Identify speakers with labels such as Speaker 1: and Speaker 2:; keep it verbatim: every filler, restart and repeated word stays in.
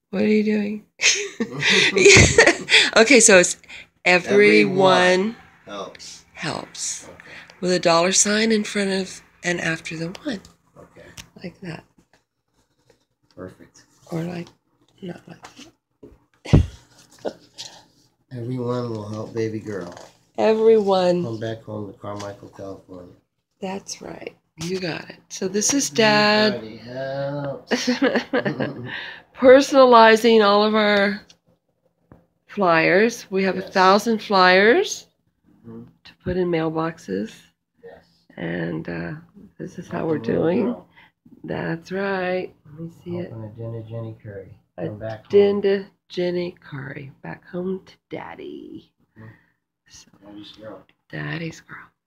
Speaker 1: What are you doing? Okay, so it's everyone,
Speaker 2: everyone helps.
Speaker 1: helps.
Speaker 2: Okay.
Speaker 1: With a dollar sign in front of and after the one.
Speaker 2: Okay.
Speaker 1: Like that.
Speaker 2: Perfect.
Speaker 1: Or like, not like that.
Speaker 2: Everyone will help baby girl.
Speaker 1: Everyone.
Speaker 2: Come back home to Carmichael, California.
Speaker 1: That's right. You got it. So this is Dad.
Speaker 2: Everybody helps.
Speaker 1: Personalizing all of our flyers. We have yes. a thousand flyers mm-hmm. to put in mailboxes.
Speaker 2: Yes.
Speaker 1: And uh, this is how we're doing. Girl. That's right. Let me see
Speaker 2: Helping
Speaker 1: it.
Speaker 2: Adinda Jenny Curry. Come back home.
Speaker 1: Adinda Jenny Curry. Back home to Daddy.
Speaker 2: Mm-hmm.
Speaker 1: So,
Speaker 2: Daddy's girl.
Speaker 1: Daddy's girl.